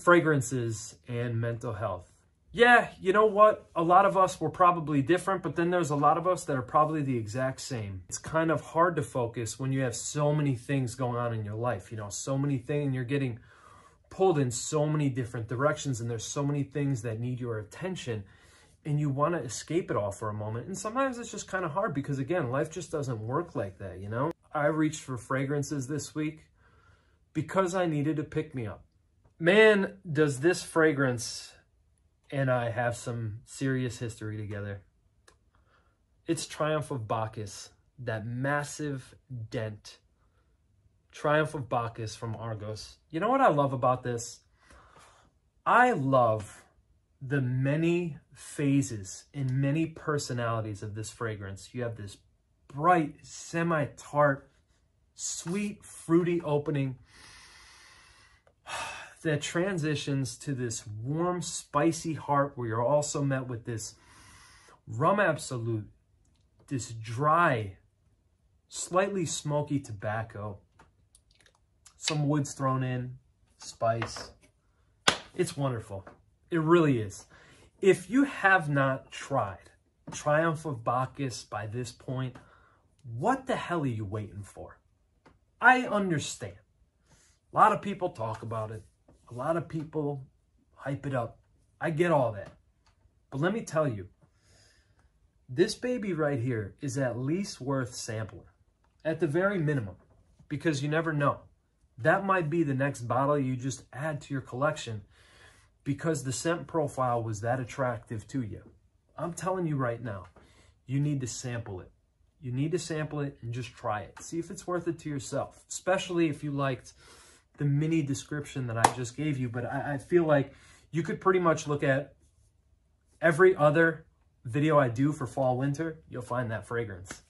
fragrances and mental health. Yeah, you know what? A lot of us were probably different, but then there's a lot of us that are probably the exact same. It's kind of hard to focus when you have so many things going on in your life, you know, so many things, and you're getting pulled in so many different directions, and there's so many things that need your attention, and you want to escape it all for a moment. And sometimes it's just kind of hard because, again, life just doesn't work like that, you know? I reached for fragrances this week because I needed to pick me up. Man, does this fragrance and I have some serious history together. It's Triumph of Bacchus, that massive dent. Triumph of Bacchus from Argos. You know what I love about this? I love the many phases and many personalities of this fragrance. You have this bright, semi-tart, sweet, fruity opening that transitions to this warm, spicy heart where you're also met with this rum absolute, this dry, slightly smoky tobacco, some woods thrown in, spice. It's wonderful. It really is. If you have not tried Triumph of Bacchus by this point, what the hell are you waiting for? I understand. A lot of people talk about it. A lot of people hype it up. I get all that. But let me tell you, this baby right here is at least worth sampling. At the very minimum. Because you never know. That might be the next bottle you just add to your collection because the scent profile was that attractive to you. I'm telling you right now, you need to sample it. You need to sample it and just try it. See if it's worth it to yourself, especially if you liked the mini description that I just gave you. But I feel like you could pretty much look at every other video I do for fall, winter. You'll find that fragrance.